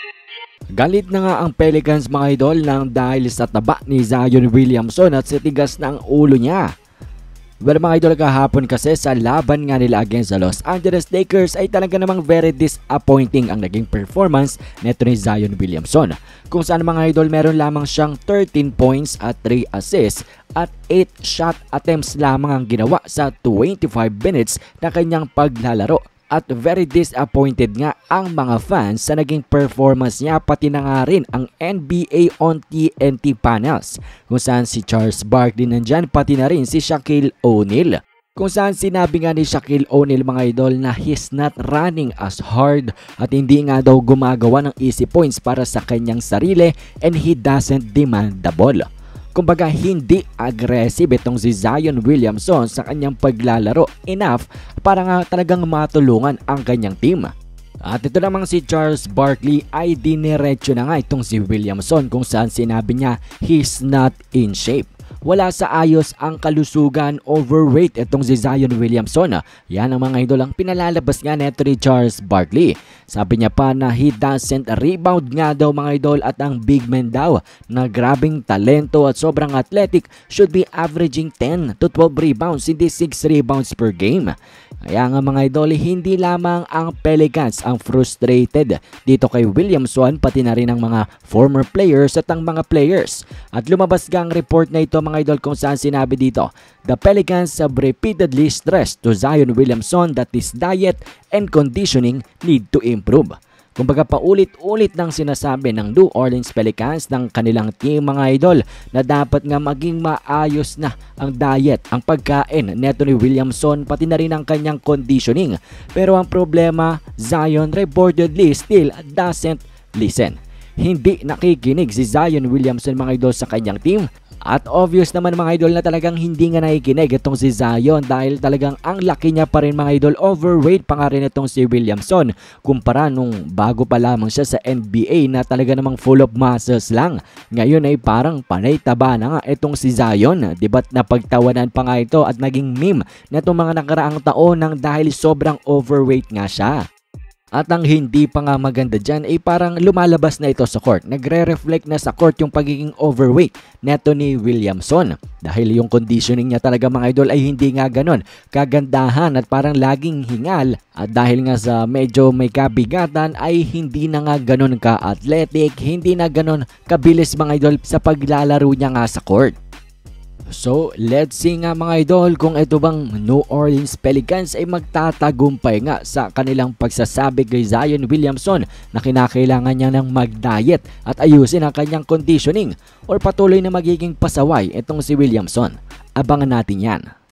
Galit na nga ang Pelicans mga idol nang dahil sa taba ni Zion Williamson at sa tigas ng ulo niya. Well mga idol, kahapon kasi sa laban nga nila against the Los Angeles Lakers ay talaga namang very disappointing ang naging performance neto ni Zion Williamson. Kung saan mga idol meron lamang siyang 13 points at 3 assists at 8 shot attempts lamang ang ginawa sa 25 minutes na kanyang paglalaro. At very disappointed nga ang mga fans sa naging performance niya, pati na nga rin ang NBA on TNT panels kung saan si Charles Barkley nandyan, pati na rin si Shaquille O'Neal. Kung saan sinabi nga ni Shaquille O'Neal mga idol na he's not running as hard at hindi nga daw gumagawa ng easy points para sa kanyang sarili and he doesn't demand the ball. Kumbaga hindi aggressive itong si Zion Williamson sa kanyang paglalaro enough para nga talagang matulungan ang kanyang team. At ito namang si Charles Barkley ay diniretso na nga itong si Williamson kung saan sinabi niya he's not in shape. Wala sa ayos ang kalusugan, overweight itong si Zion Williamson. Yan ang mga idol ang pinalalabas nga neto ni Charles Barkley. Sabi niya pa na he doesn't rebound nga daw mga idol at ang big man daw na grabing talento at sobrang athletic should be averaging 10 to 12 rebounds, hindi 6 rebounds per game. Kaya nga mga idol, hindi lamang ang Pelicans ang frustrated dito kay Williamson, pati na rin ang mga former players at ang mga players. At lumabas nga ang report na ito mga idol kung saan sinabi dito, the Pelicans have repeatedly stressed to Zion Williamson that his diet and conditioning need to improve. Kumbaga paulit-ulit nang sinasabi ng New Orleans Pelicans ng kanilang team mga idol na dapat nga maging maayos na ang diet, ang pagkain neto ni Williamson, pati na rin ang kanyang conditioning. Pero ang problema, Zion reportedly still doesn't listen. Hindi nakikinig si Zion Williamson mga idol sa kanyang team. At obvious naman mga idol na talagang hindi nga nakikinig itong si Zion dahil talagang ang laki niya pa rin mga idol, overweight pa nga rin itong si Williamson kumpara nung bago pa lamang siya sa NBA na talaga namang full of muscles lang. Ngayon ay parang panay taba na nga itong si Zion. Diba't napagtawanan pa nga ito at naging meme na itong mga nakaraang taon nang dahil sobrang overweight nga siya. At ang hindi pa nga maganda dyan ay parang lumalabas na ito sa court. Nagre-reflect na sa court yung pagiging overweight neto ni Williamson. Dahil yung conditioning niya talaga mga idol ay hindi nga ganon kagandahan at parang laging hingal. At dahil nga sa medyo may kabigatan ay hindi na nga ganon ka-athletic, hindi na ganon kabilis mga idol sa paglalaro niya nga sa court. So, let's see nga mga idol kung ito bang New Orleans Pelicans ay magtatagumpay nga sa kanilang pagsasabi kay Zion Williamson na kinakailangan niya ng mag-diet at ayusin ang kanyang conditioning or patuloy na magiging pasaway itong si Williamson. Abangan natin yan.